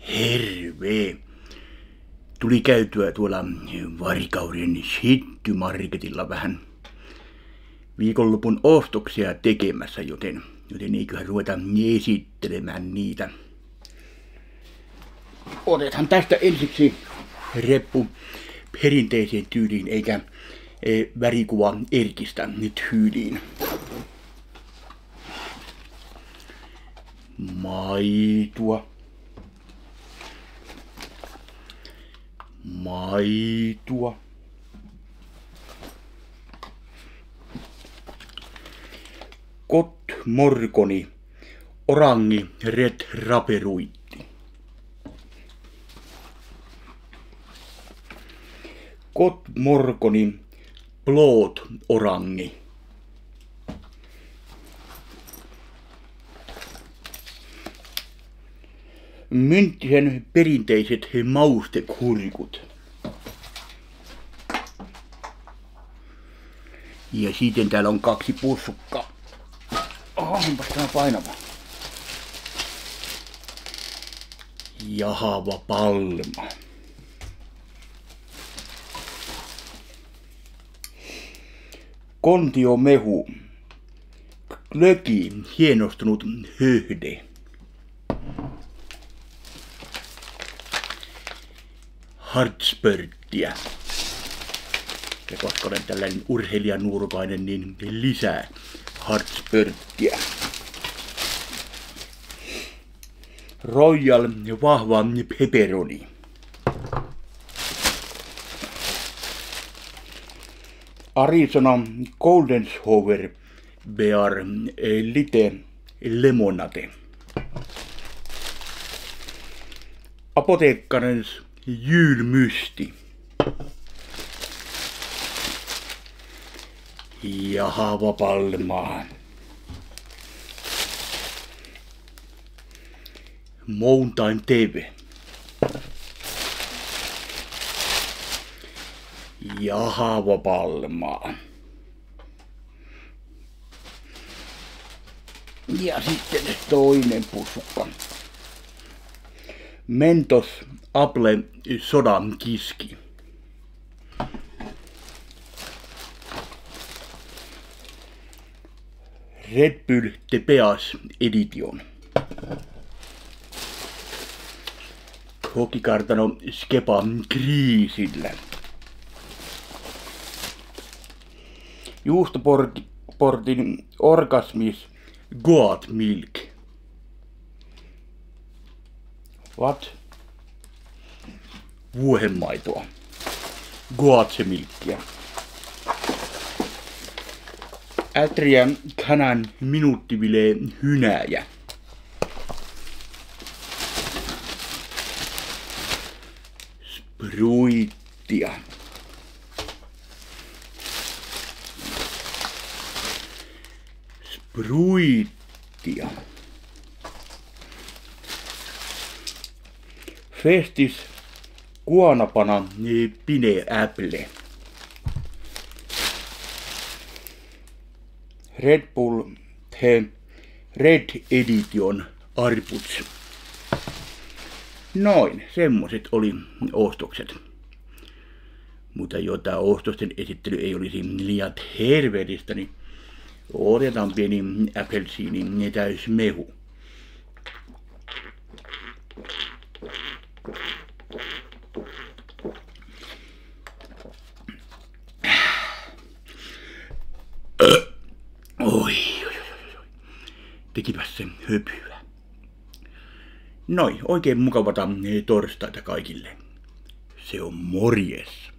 Herve. Tuli käytyä tuolla Varkauden City-marketilla vähän viikonlopun ostoksia tekemässä, joten eiköhän ruveta esittelemään niitä. Otetaan tästä ensiksi reppu perinteiseen tyyliin eikä värikuva erkistä tyyliin. Maitoa. Kottmorkoni orangi red raperuitti. Kottmorkoni blåt orangi. Mynttisen perinteiset maustekurkut. Ja sitten täällä on 2 pussukkaa. Onpas tää painava. Jahava palma. Kontiomehu. Glögi, hienostunut höhde. Hartspörttiä. Ja koska olen tällainen urheilijanuorukainen, niin lisää hartspörttiä. Royal vahva pepperoni. Arizona Goldenshower Bear Lite Lemonade. Apoteekkarens julmysti. Jahava palmaa. Mountain TV. Jahava palmaa. Ja sitten toinen pussukka. Mentos Apple Sodan kiski. Red Bull Tepeas Edition. Hokikartano Skepa kriisillä. Juustoportin Orgasmis Goat Milk. What? Vuohenmaitoa. Goatse-milkkiä. Ätriä kanan minuuttivilee hynääjä. Spruittia. Festis Guanapana Pine Apple. Red Bull The Red Edition Arputs. Noin, semmoset oli ostokset. Mutta jotta ostosten esittely ei olisi liian terveellistä, niin otetaan pieni appelsiinin täysmehu. Oi. Tekipäs sen höpyä. Noin, oikein mukavata torstaita kaikille. Se on morjes.